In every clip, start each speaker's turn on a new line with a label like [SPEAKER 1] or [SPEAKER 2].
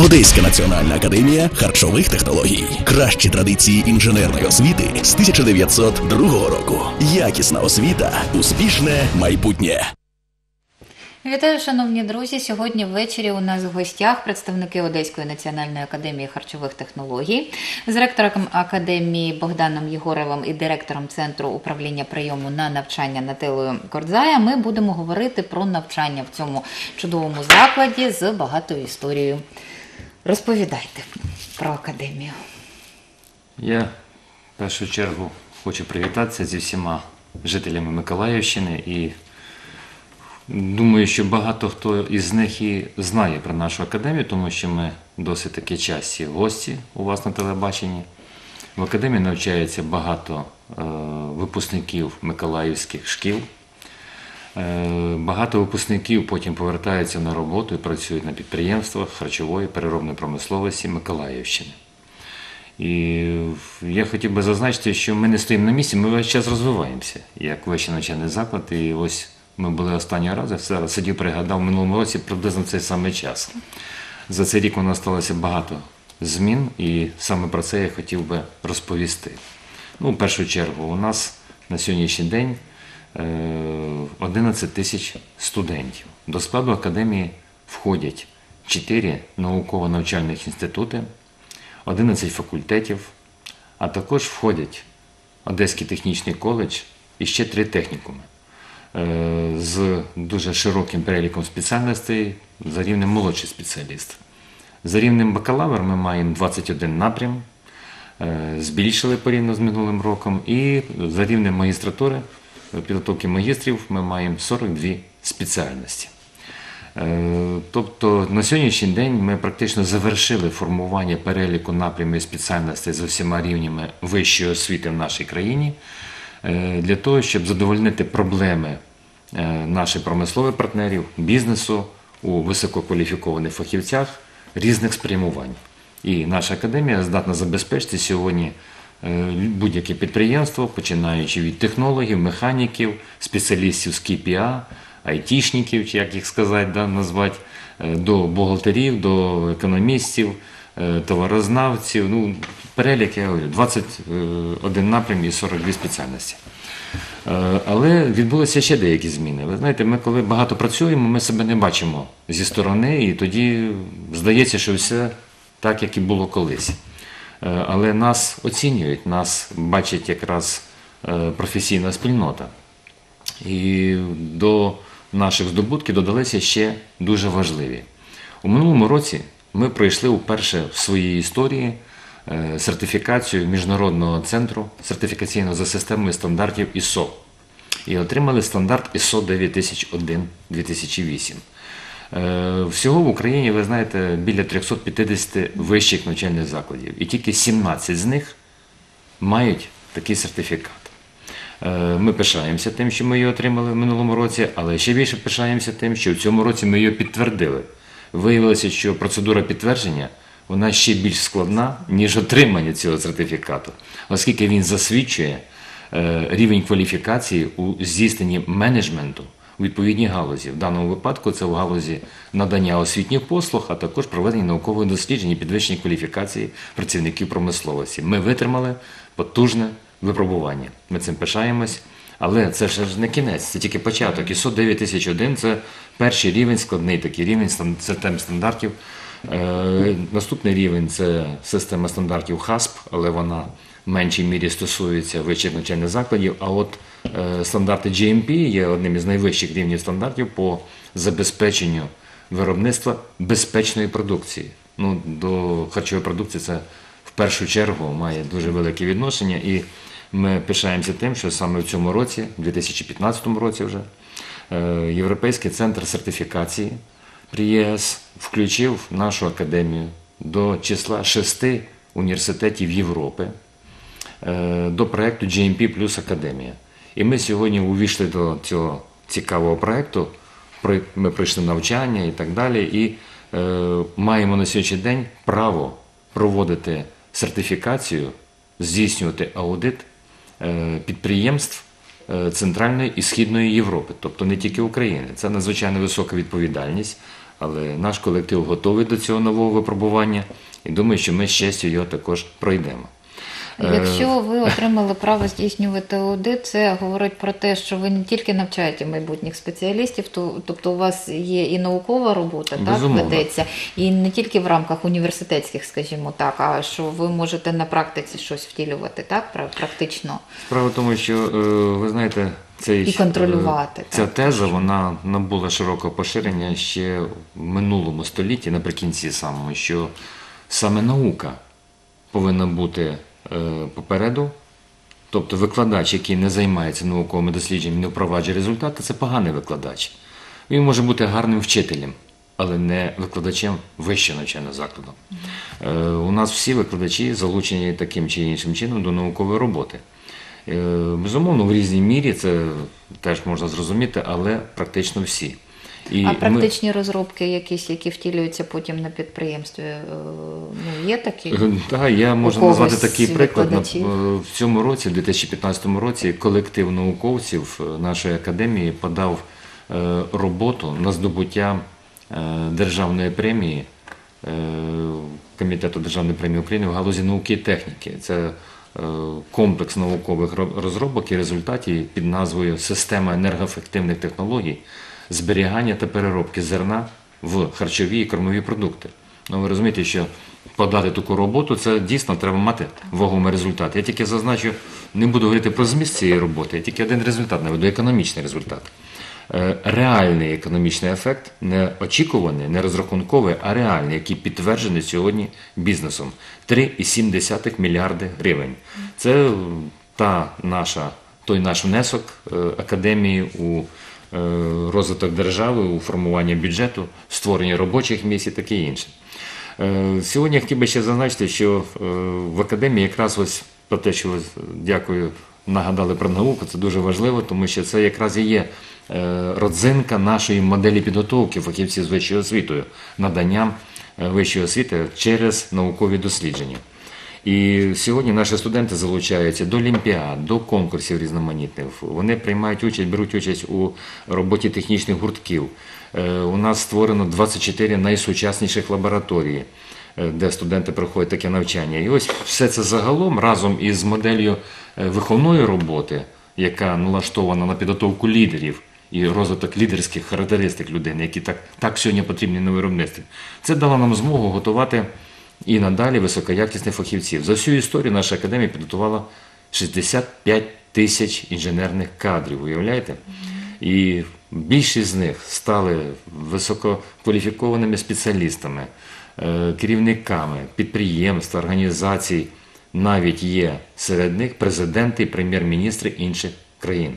[SPEAKER 1] Одеська національна академія харчових технологій. Кращі традиції інженерної освіти з 1902 року. Якісна освіта, успішне майбутнє.
[SPEAKER 2] Вітаю, шановні друзі! Сьогодні ввечері у нас в гостях представники Одеської національної академії харчових технологій з ректором академії Богданом Єгоровим і директором Центру управління прийому на навчання Наталією Кордзая. Ми будемо говорити про навчання в цьому чудовому закладі з багатою історією. Розповідайте про академію.
[SPEAKER 3] Я в першу чергу хочу привітатися зі всіма жителями Миколаївщини і думаю, що багато хто із них і знає про нашу академію, тому що ми досить таки часті гості у вас на телебаченні. В академії навчається багато випускників миколаївських шкіл. Багато випускників потім повертаються на роботу і працюють на підприємствах харчової переробної промисловості Миколаївщини. І я хотів би зазначити, що ми не стоїмо на місці, ми весь час розвиваємося, як вищий навчальний заклад. І ось ми були останній раз, я зараз сидів, пригадав, в минулому році приблизно цей самий час. За цей рік у нас сталося багато змін, і саме про це я хотів би розповісти. В першу чергу, у нас на сьогоднішній день 11 тисяч студентів. До складу академії входять 4 науково-навчальних інститути, 11 факультетів, а також входять Одеський технічний коледж і ще 3 технікуми з дуже широким переліком спеціальностей за рівнем молодший спеціаліст. За рівнем бакалавр ми маємо 21 напрям, збільшили порівняно з минулим роком, і за рівнем магістратури, підготовки магістрів, ми маємо 42 спеціальності. Тобто на сьогоднішній день ми практично завершили формування переліку напрямів і спеціальностей за всіма рівнями вищої освіти в нашій країні, для того, щоб задовольнити проблеми наших промислових партнерів, бізнесу у висококваліфікованих фахівцях різних спрямувань. І наша академія здатна забезпечити сьогодні будь-яке підприємство, починаючи від технологів, механіків, спеціалістів з КПА, айтішників, чи як їх сказати, назвати, до бухгалтерів, до економістів, товарознавців. Перелік, я говорю, 21 напрям і 42 спеціальності. Але відбулися ще деякі зміни. Ви знаєте, ми коли багато працюємо, ми себе не бачимо зі сторони, і тоді здається, що все так, як і було колись. Але нас оцінюють, нас бачить якраз професійна спільнота. І до наших здобутків додалися ще дуже важливі. У минулому році ми пройшли вперше в своїй історії сертифікацію Міжнародного центру сертифікаційного за системою стандартів ISO. І отримали стандарт ISO 9001-2008. Всього в Україні, ви знаєте, біля 350 вищих навчальних закладів. І тільки 17 з них мають такий сертифікат. Ми пишаємося тим, що ми його отримали в минулому році, але ще більше пишаємося тим, що в цьому році ми його підтвердили. Виявилося, що процедура підтвердження вона ще більш складна, ніж отримання цього сертифікату, оскільки він засвідчує рівень кваліфікації у здійсненні менеджменту у відповідній галузі. В даному випадку це в галузі надання освітніх послуг, а також проведення наукових досліджень і підвищення кваліфікації працівників промисловості. Ми витримали потужне випробування. Ми цим пишаємось, але це ж не кінець, це тільки початок. ISO 9001 – це перший рівень, складний такий рівень систем стандартів. Наступний рівень – це система стандартів HASP, але вона в меншій мірі стосується вищих навчальних закладів, а от стандарти GMP є одним із найвищих рівнів стандартів по забезпеченню виробництва безпечної продукції. До харчової продукції це в першу чергу має дуже велике відношення, і ми пишаємося тим, що саме в цьому році, в 2015 році вже, Європейський центр сертифікації при ЄС включив нашу академію до числа 6 університетів Європи до проєкту GMP Plus Академія. І ми сьогодні увійшли до цього цікавого проєкту, ми пройшли навчання і так далі, і маємо на сьогоднішній день право проводити сертифікацію, здійснювати аудит підприємств Центральної і Східної Європи, тобто не тільки України. Це надзвичайно висока відповідальність, Але наш колектив готовий до цього нового випробування і думаю, що ми з честю його також пройдемо.
[SPEAKER 2] Якщо ви отримали право здійснювати аудит, це говорить про те, що ви не тільки навчаєте майбутніх спеціалістів, тобто у вас є і наукова робота, так, ведеться, і не тільки в рамках університетських, скажімо так, а що ви можете на практиці щось втілювати, так, практично.
[SPEAKER 3] Справа в тому, що, ви знаєте,
[SPEAKER 2] і контролювати.
[SPEAKER 3] Ця теза, вона набула широкого поширення ще в минулому столітті, наприкінці самому, що саме наука повинна бути попереду, тобто викладач, який не займається науковими дослідженнями, не впроваджує результати, це поганий викладач. Він може бути гарним вчителем, але не викладачем вищого навчального закладу. У нас всі викладачі залучені таким чи іншим чином до наукової роботи. Безумовно, в різній мірі, це теж можна зрозуміти, але практично всі.
[SPEAKER 2] А практичні розробки якісь, які втілюються потім на підприємстві, є такі?
[SPEAKER 3] Так, я можу назвати такий приклад. В цьому році, в 2015 році, колектив науковців нашої академії подав роботу на здобуття державної премії Комітету Державної премії України в галузі науки і техніки. Це комплекс наукових розробок і результатів під назвою «Система енергоефективних технологій зберігання та переробки зерна в харчові і кормові продукти». Ну, ви розумієте, що подати таку роботу, це дійсно треба мати вагомий результат. Я тільки зазначу, не буду говорити про зміст цієї роботи, я тільки один результат наведу, економічний результат. Реальний економічний ефект, не очікуваний, не розрахунковий, а реальний, який підтверджений сьогодні бізнесом. 3,7 мільярди гривень. Це той наш внесок академії у розвиток держави, у формування бюджету, створення робочих місць і таке інше. Сьогодні я хотів би ще зазначити, що в академії якраз ось про те, що ви, дякую, нагадали про науку, це дуже важливо, тому що це якраз і є родзинка нашої моделі підготовки фахівців з вищою освітою, наданням вищої освіти через наукові дослідження. І сьогодні наші студенти залучаються до олімпіад, до конкурсів різноманітних. Вони приймають участь, беруть участь у роботі технічних гуртків. У нас створено 24 найсучасніших лабораторії, де студенти проходять таке навчання. І ось все це загалом разом із моделлю виховної роботи, яка налаштована на підготовку лідерів і розвиток лідерських характеристик людини, які так сьогодні потрібні на виробництві. Це дало нам змогу готувати і надалі високоякісних фахівців. За всю історію наша академія підготувала 65 тисяч інженерних кадрів, уявляєте? І більшість з них стали висококваліфікованими спеціалістами, керівниками підприємств, організацій. Навіть є серед них президенти і прем'єр-міністри інших країн.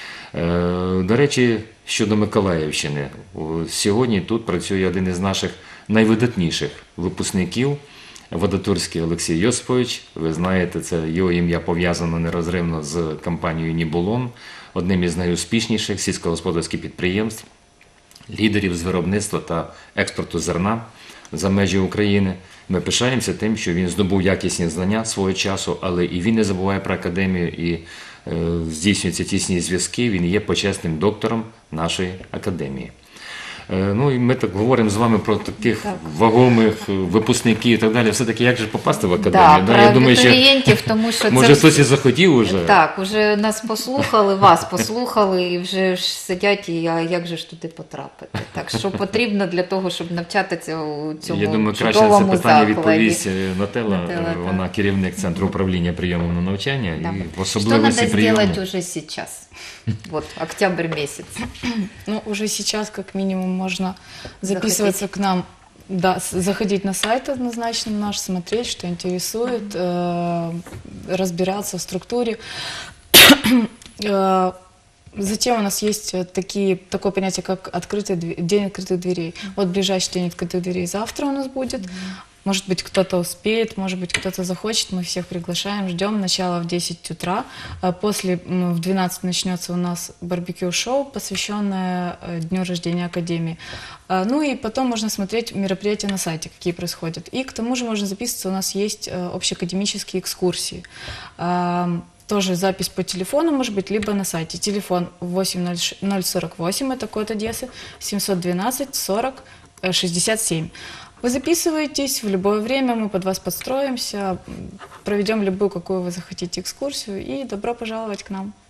[SPEAKER 3] До речі, щодо Миколаївщини, сьогодні тут працює один із наших найвидатніших випускників, Вадатурський Олексій Йосипович. Ви знаєте, це його ім'я пов'язано нерозривно з компанією «Нібулон», одним із найуспішніших сільськогосподарських підприємств, лідерів з виробництва та експорту зерна за межі України. Ми пишаємося тим, що він здобув якісні знання свого часу, але і він не забуває про академію і здійснюються тісні зв'язки, він є почесним доктором нашої академії. Ну і ми так говоримо з вами про таких вагомих випускників і так далі. Все-таки як же попасти в академію?
[SPEAKER 2] Про абітурієнтів, тому що
[SPEAKER 3] може хтось і захотів уже.
[SPEAKER 2] Так, уже нас послухали, вас послухали і вже ж сидять, і як же ж туди потрапити? Так, що потрібно для того, щоб навчатися у цьому чудовому закладі?
[SPEAKER 3] Я думаю, краще це питання відповість Нателла, вона керівник Центру управління прийомом на навчання і в особливості прийому.
[SPEAKER 2] Что надо сделать уже сейчас? Вот, октябрь месяц.
[SPEAKER 4] Ну, уже сейчас, как минимум, можно записываться к нам, да, заходить на сайт однозначно наш, смотреть, что интересует, разбираться в структуре. Затем у нас есть такое понятие, как день открытых дверей. Вот ближайший день открытых дверей завтра у нас будет. Может быть, кто-то успеет, может быть, кто-то захочет. Мы всех приглашаем, ждем. Начало в 10 утра. После в 12 начнется у нас барбекю-шоу, посвященное дню рождения Академии. Ну и потом можно смотреть мероприятия на сайте, какие происходят. И к тому же можно записываться. У нас есть общеакадемические экскурсии. Тоже запись по телефону может быть, либо на сайте. Телефон 8048, это код Одессы, 712 40 67. Вы записываетесь, в любое время мы под вас подстроимся, проведем любую, какую вы захотите экскурсию, и добро пожаловать к нам.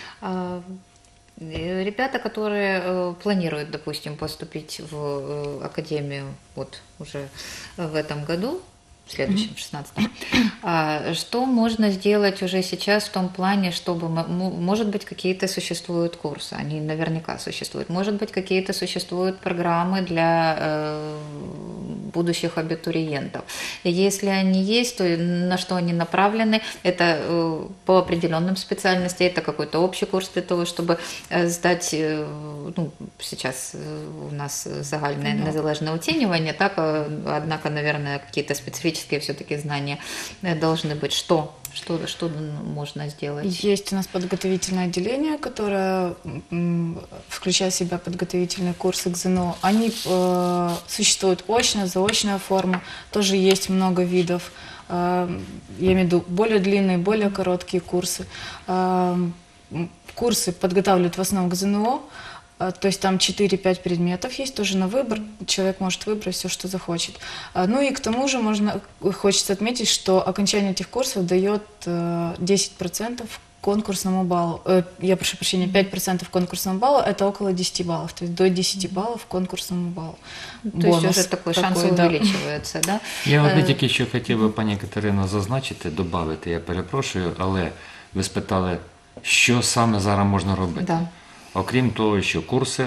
[SPEAKER 2] Ребята, которые планируют, допустим, поступить в академию вот уже в этом году, в следующем, 16-м, что можно сделать уже сейчас в том плане, чтобы, может быть, какие-то существуют курсы, они наверняка существуют, может быть, какие-то существуют программы для будущих абитуриентов. И если они есть, то на что они направлены? Это по определенным специальностям, это какой-то общий курс для того, чтобы сдать, ну, сейчас у нас загальное незалежное оценивание, так, однако, наверное, какие-то специфические все-таки знания должны быть. Что можно сделать?
[SPEAKER 4] Есть у нас подготовительное отделение, которое включает в себя подготовительные курсы к ЗНО. Они существуют очно, заочная форма, тоже есть много видов. Я имею в виду более длинные, более короткие курсы. Курсы подготавливают в основном к ЗНО, то есть там 4-5 предметов есть, тоже на выбор, человек может выбрать все, что захочет. Ну и к тому же хочется отметить, что окончание этих курсов дает 10% конкурсному баллу, я прошу прощения, 5% конкурсному баллу, это около 10 баллов, то есть до 10 баллов конкурсному баллу.
[SPEAKER 2] То есть уже такой шанс увеличується, да?
[SPEAKER 3] Я одне тільки що хотів би, пані Катерино, зазначити, додати, я перепрошую, але ви спитали, що саме зараз можна робити.
[SPEAKER 2] Да.
[SPEAKER 3] Окрім того, що курси,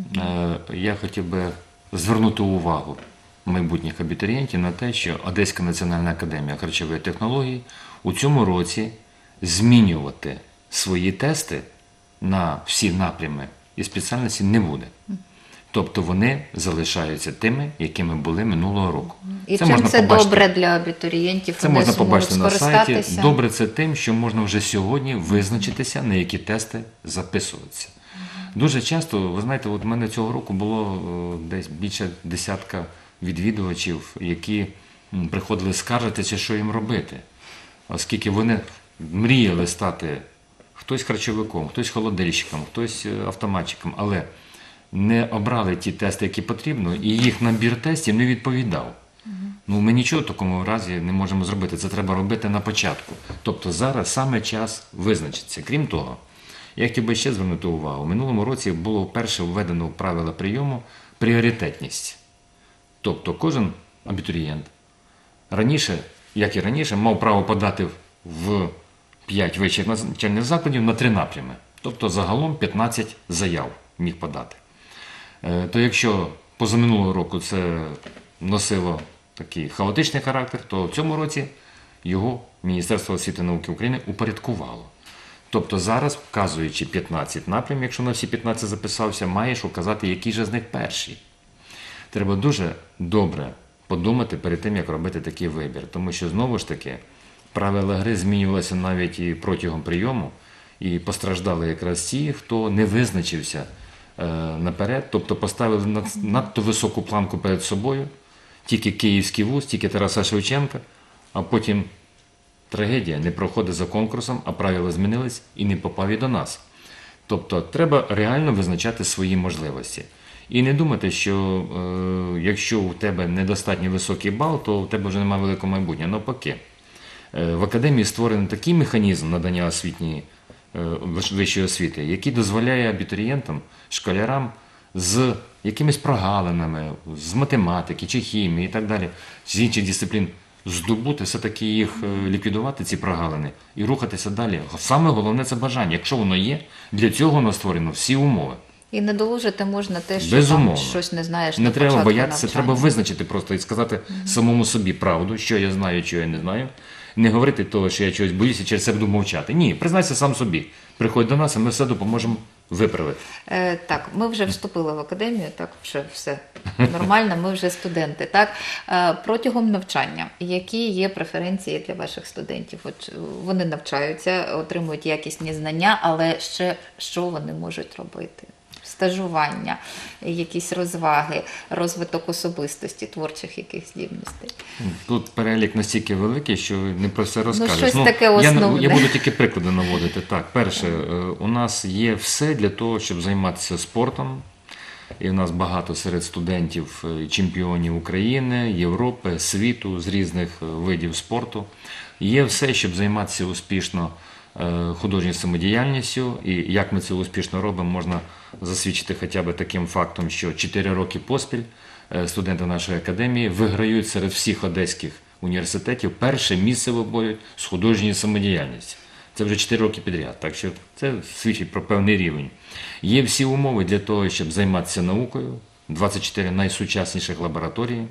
[SPEAKER 3] я хотів би звернути увагу майбутніх абітурієнтів на те, що Одеська національна академія харчової технології у цьому році змінювати свої тести на всі напрями і спеціальності не буде. Тобто вони залишаються тими, якими були минулого року.
[SPEAKER 2] І чим це добре для абітурієнтів?
[SPEAKER 3] Це можна побачити на сайті. Добре це тим, що можна вже сьогодні визначитися, на які тести записуватися. Дуже часто, ви знаєте, от в мене цього року було десь більше десятка відвідувачів, які приходили скаржитися, що їм робити. Оскільки вони мріяли стати хтось харчовиком, хтось холодильщиком, хтось автоматчиком, але не обрали ті тести, які потрібно, і їх набір тестів не відповідав. Ну, ми нічого в такому разі не можемо зробити. Це треба робити на початку. Тобто зараз саме час визначитися. Крім того, я хотів би ще звернути увагу. В минулому році було вперше введено в правила прийому пріоритетність. Тобто кожен абітурієнт раніше, як і раніше, мав право подати в 5 вищих навчальних закладів на 3 напрями. Тобто загалом 15 заяв міг подати. То якщо позаминулого року це носило такий хаотичний характер, то в цьому році його Міністерство освіти і науки України упорядкувало. Тобто зараз, вказуючи 15 напрямів, якщо на всі 15 записався, маєш указати, який же з них перший. Треба дуже добре подумати перед тим, як робити такий вибір. Тому що, знову ж таки, правила гри змінювалися навіть і протягом прийому, і постраждали якраз ті, хто не визначився наперед, тобто поставили надто високу планку перед собою, тільки Київський вуз, тільки Тараса Шевченка, а потім трагедія, не проходить за конкурсом, а правила змінились і не попав і до нас. Тобто треба реально визначати свої можливості. І не думати, що якщо у тебе недостатньо високий бал, то у тебе вже немає великого майбутнього. Навпаки, в академії створений такий механізм надання вищої освіти, який дозволяє абітурієнтам, школярам з якимись прогалинами, з математики чи хімії і так далі, з інших дисциплін, здобути, все-таки їх ліквідувати, ці прогалини, і рухатися далі. Саме головне – це бажання. Якщо воно є, для цього воно створено всі умови.
[SPEAKER 2] І надолужити можна те, що
[SPEAKER 3] безумовно.
[SPEAKER 2] Там щось не знаєш
[SPEAKER 3] не
[SPEAKER 2] на
[SPEAKER 3] треба
[SPEAKER 2] початку
[SPEAKER 3] боятися,
[SPEAKER 2] навчання.
[SPEAKER 3] треба визначити просто і сказати самому собі правду, що я знаю, що я не знаю. Не говорити того, що я чогось боюся, через це буду мовчати. Ні, признайся сам собі. Приходь до нас, і ми все допоможемо виправити.
[SPEAKER 2] Так, ми вже вступили в академію, так, вже все нормально, ми вже студенти. Так, протягом навчання, які є преференції для ваших студентів? От вони навчаються, отримують якісні знання, але ще що вони можуть робити? Стажування, якісь розваги, розвиток особистості, творчих яких здібностей.
[SPEAKER 3] Тут перелік настільки великий, що не про все розкажеш.
[SPEAKER 2] Щось таке основне.
[SPEAKER 3] Я буду тільки приклади наводити. Так, перше, у нас є все для того, щоб займатися спортом. І в нас багато серед студентів чемпіонів України, Європи, світу з різних видів спорту. Є все, щоб займатися успішно художньою самодіяльністю. І як ми це успішно робимо, можна засвідчити хоча б таким фактом, що 4 роки поспіль студенти нашої академії виграють серед всіх одеських університетів перше місце виборюють з художньої самодіяльності. Це вже 4 роки підряд, так що це свідчить про певний рівень. Є всі умови для того, щоб займатися наукою, 24 найсучасніших лабораторії.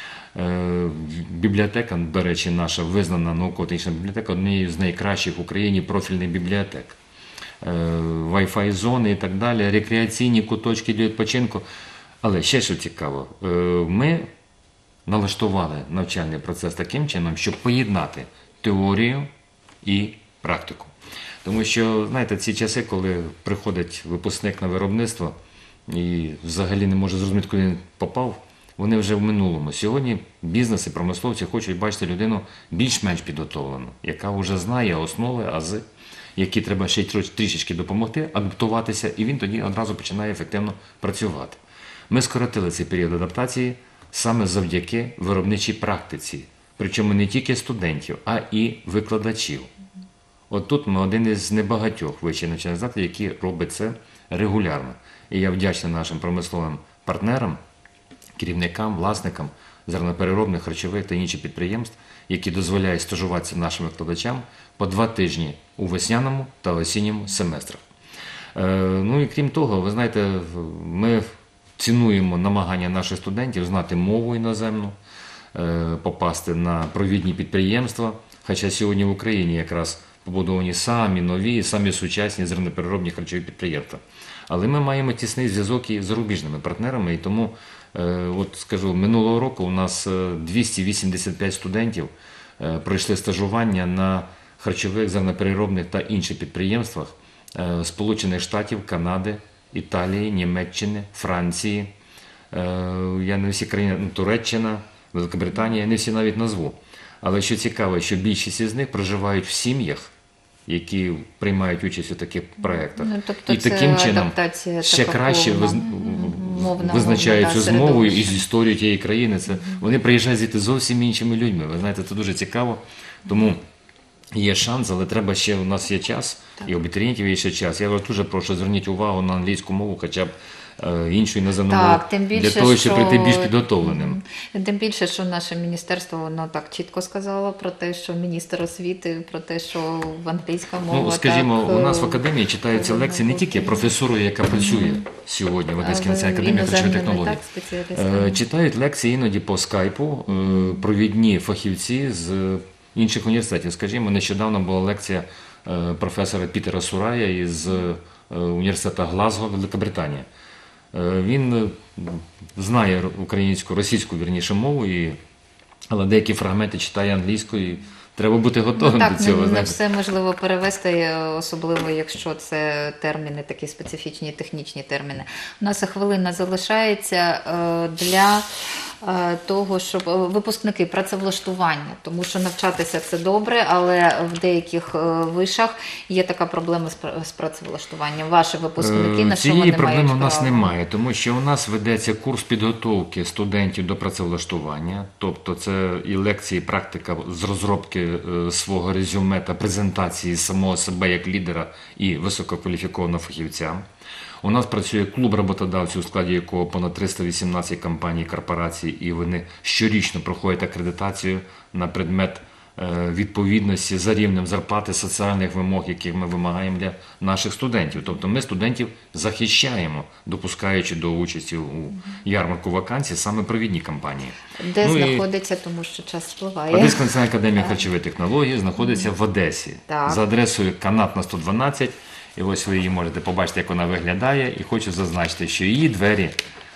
[SPEAKER 3] Бібліотека, до речі, наша визнана науково-технічна бібліотека, однією з найкращих в Україні профільних бібліотек. Wi-Fi зони і так далі, рекреаційні куточки для відпочинку. Але ще що цікаво, ми налаштували навчальний процес таким чином, щоб поєднати теорію і практику. Тому що, знаєте, ці часи, коли приходить випускник на виробництво і взагалі не може зрозуміти, куди він попав, вони вже в минулому. Сьогодні бізнес і промисловці хочуть бачити людину більш-менш підготовлену, яка вже знає основи, ази, які треба ще трішечки допомогти, адаптуватися, і він тоді одразу починає ефективно працювати. Ми скоротили цей період адаптації саме завдяки виробничій практиці. Причому не тільки студентів, а і викладачів. От тут ми один із небагатьох вищих навчальних закладів, які роблять це регулярно. І я вдячний нашим промисловим партнерам, керівникам, власникам зернопереробних, харчових та інших підприємств, які дозволяють стажуватися нашим викладачам по 2 тижні у весняному та осінньому семестрах. Ну і крім того, ви знаєте, ми цінуємо намагання наших студентів знати мову іноземну, попасти на провідні підприємства, хоча сьогодні в Україні якраз побудовані самі нові, самі сучасні зернопереробні харчові підприємства. Але ми маємо тісний зв'язок і з зарубіжними партнерами, і тому, от скажу, минулого року у нас 285 студентів пройшли стажування на харчових, зернопереробних та інших підприємствах Сполучених Штатів, Канади, Італії, Німеччини, Франції, я не всі країни, Туреччина, Великобританія, не всі навіть назву. Але що цікаво, що більшість із них проживають в сім'ях, які приймають участь у таких проєктах.
[SPEAKER 2] Ну, тобто
[SPEAKER 3] і таким чином ще краще визначаються з мовою і з історією тієї країни. Це, вони приїжджають звідти зовсім іншими людьми. Ви знаєте, це дуже цікаво. Тому є шанс, але треба ще, у нас є час, і у абітурієнтів є ще час. Я вас дуже прошу, зверніть увагу на англійську мову, хоча б іншу іноземну мову, для того, щоб прийти більш підготовленим.
[SPEAKER 2] Тим більше, що наше міністерство, воно так чітко сказало про те, що міністр освіти, про те, що в англійська мова...
[SPEAKER 3] Ну, скажімо,
[SPEAKER 2] так,
[SPEAKER 3] у нас в академії читаються лекції не тільки професорою, яка працює сьогодні в Одеській національній академії харчових технологій. Читають лекції іноді по скайпу провідні фахівці з інших університетів. Скажімо, нещодавно була лекція професора Пітера Сурая із університету Глазго, Великобританія. Він знає українську, російську, вірніше, мову, але деякі фрагменти читає англійською. Треба бути готовим до цього.
[SPEAKER 2] Не все можливо перевести, особливо якщо це терміни, такі специфічні технічні терміни. У нас хвилина залишається для того, щоб випускники працевлаштування, тому що навчатися це добре, але в деяких вишах є така проблема з працевлаштуванням. Ваші випускники, на що вони мають право?
[SPEAKER 3] Цієї проблеми у нас немає, тому що у нас ведеться курс підготовки студентів до працевлаштування, тобто це і лекції, і практика з розробки свого резюме та презентації самого себе як лідера і висококваліфікованого фахівця. У нас працює клуб роботодавців, у складі якого понад 318 компаній, корпорацій, і вони щорічно проходять акредитацію на предмет відповідності за рівнем зарплати, соціальних вимог, яких ми вимагаємо для наших студентів. Тобто ми студентів захищаємо, допускаючи до участі у ярмарку вакансій саме провідні компанії.
[SPEAKER 2] Де знаходиться, тому що час спливає.
[SPEAKER 3] Одеська національна академія харчових технологій знаходиться в Одесі.
[SPEAKER 2] Так.
[SPEAKER 3] За адресою Канатна 112. І ось ви її можете побачити, як вона виглядає. І хочу зазначити, що її двері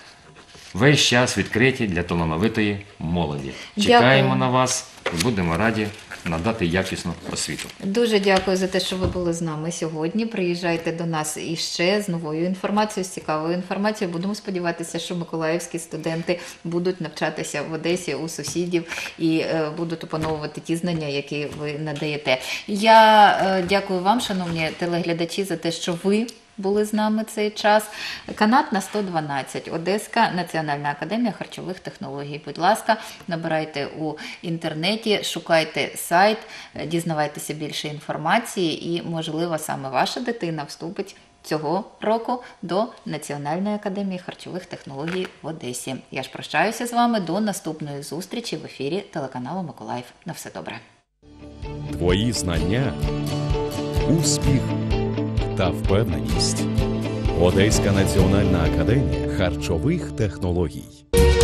[SPEAKER 3] весь час відкриті для талановитої молоді. Чекаємо на вас і будемо раді надати якісну освіту.
[SPEAKER 2] Дуже дякую за те, що ви були з нами сьогодні. Приїжджайте до нас іще з новою інформацією, з цікавою інформацією. Будемо сподіватися, що миколаївські студенти будуть навчатися в Одесі у сусідів і будуть опановувати ті знання, які ви надаєте. Я дякую вам, шановні телеглядачі, за те, що ви були з нами цей час. Канатна 112, Одеська національна академія харчових технологій. Будь ласка, набирайте у інтернеті, шукайте сайт, дізнавайтеся більше інформації і, можливо, саме ваша дитина вступить цього року до Національної академії харчових технологій в Одесі. Я ж прощаюся з вами до наступної зустрічі в ефірі телеканалу Миколаїв. На все добре.
[SPEAKER 5] Твої знання, успіх та впевненість. Одеська національна академія харчових технологій.